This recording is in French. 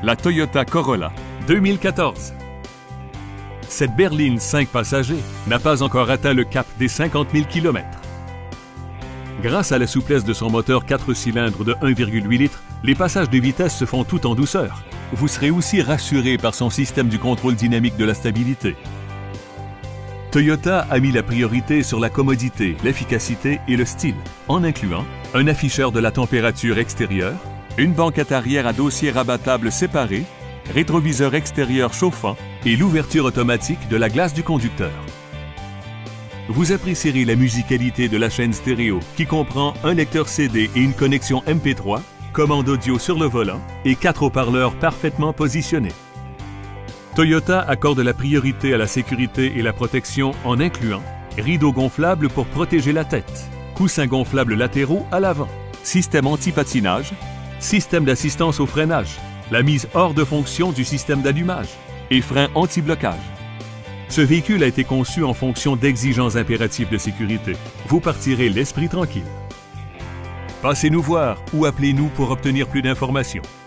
la Toyota Corolla 2014. Cette berline 5 passagers n'a pas encore atteint le cap des 50 000 km. Grâce à la souplesse de son moteur 4 cylindres de 1,8 litres, les passages de vitesse se font tout en douceur. Vous serez aussi rassuré par son système du contrôle dynamique de la stabilité. Toyota a mis la priorité sur la commodité, l'efficacité et le style, en incluant un afficheur de la température extérieure, une banquette arrière à dossier rabattable séparé, rétroviseur extérieur chauffant et l'ouverture automatique de la glace du conducteur. Vous apprécierez la musicalité de la chaîne stéréo qui comprend un lecteur CD et une connexion MP3, commande audio sur le volant et 4 haut-parleurs parfaitement positionnés. Toyota accorde la priorité à la sécurité et la protection en incluant rideaux gonflables pour protéger la tête, coussins gonflables latéraux à l'avant, système anti-patinage, système d'assistance au freinage, la mise hors de fonction du système d'allumage et frein anti-blocage. Ce véhicule a été conçu en fonction d'exigences impératives de sécurité. Vous partirez l'esprit tranquille. Passez nous voir ou appelez-nous pour obtenir plus d'informations.